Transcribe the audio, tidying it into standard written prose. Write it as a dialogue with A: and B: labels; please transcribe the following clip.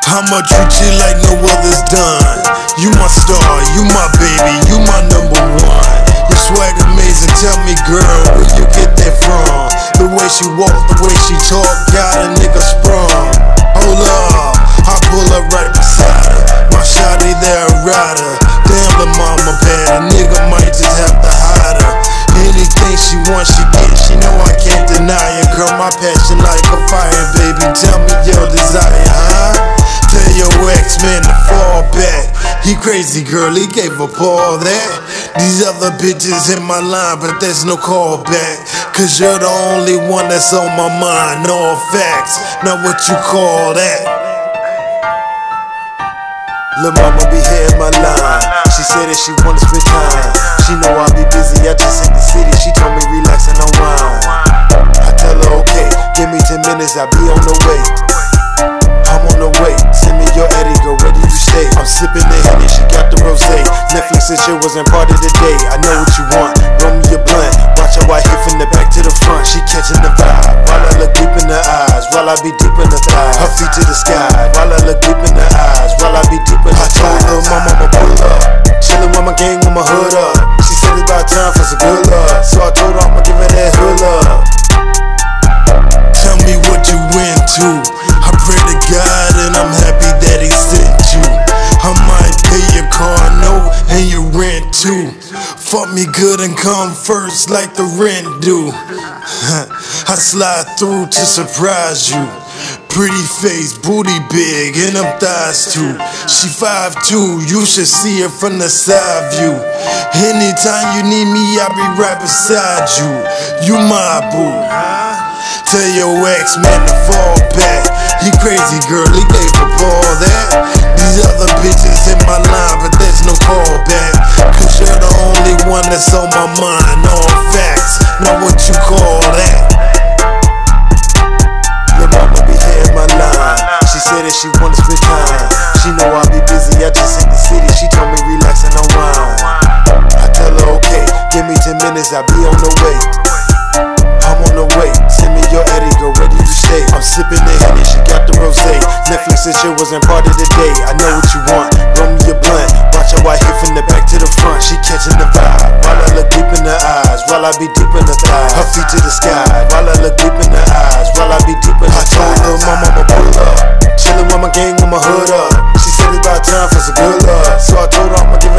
A: I'ma treat you like no other's done. You my star, you my baby, you my number one. Your swag amazing, tell me girl, where you get that from? The way she walk, the way she talk, got a nigga sprung. Hold up, I pull up right beside her. My shawty there a rider. Damn, the mama bad, a nigga might just have to hide her. Anything she wants, she gets, she know I can't deny it. Girl, my passion like a fire, baby, tell me your desire, huh? Tell your ex-man to fall back. He crazy, girl, he gave up all that. These other bitches in my line, but there's no callback. Cause you're the only one that's on my mind. All facts, now what you call that? Lil' mama be here in my line. She said that she wanna spend time. She know I be busy, I just hit the city. She told me relax and unwind. I tell her okay, give me 10 minutes, I'll be on the way. I'm on the way, send me your Eddie, girl, where do you stay? I'm sipping the Henny, she got the rosé. Netflix and shit wasn't part of the day. I know what you want, roll me a blunt. Watch how I hit from the back to the front. She catching the vibe, while I look deep in her eyes, while I be deep in the thighs. Her feet to the sky, while I look deep in her eyes, while I be deep in the thighs. I told her mama pull up, chillin' with my gang with my hood up. She said it's about time for some good love, so I told her I'ma give her that hood love. Tell me what you into. I pray to God and I'm happy that he sent you. I might pay your car note and your rent too. Fuck me good and come first like the rent do. I slide through to surprise you. Pretty face, booty big, and them thighs too. She 5'2", you should see her from the side view. Anytime you need me, I'll be right beside you. You my boo. Tell your ex-man to fall back. He crazy, girl, he gave up all that. These other bitches in my line, but there's no callback. Cause you're the only one that's on my mind. All facts, now what you call that? Lil' mama be here in my line. She said that she wanna spend time. She know I be busy, I just hit the city. She told me relax and unwind. I tell her okay, give me 10 minutes, I'll be on the way. I'm on the way, send me your Eddie, girl, where do you stay? I'm sipping the Henny, she got the rosé. Netflix and shit wasn't part of the day. I know what you want, roll me a blunt. Watch how I hit from the back to the front. She catching the vibe, while I look deep in her eyes, while I be deep in the thighs. Her feet to the sky, while I look deep in her eyes, while I be deep in her thighs. I told her mama pull up, chillin' with my gang with my hood up. She said it's about time for some good love, so I told her I'ma give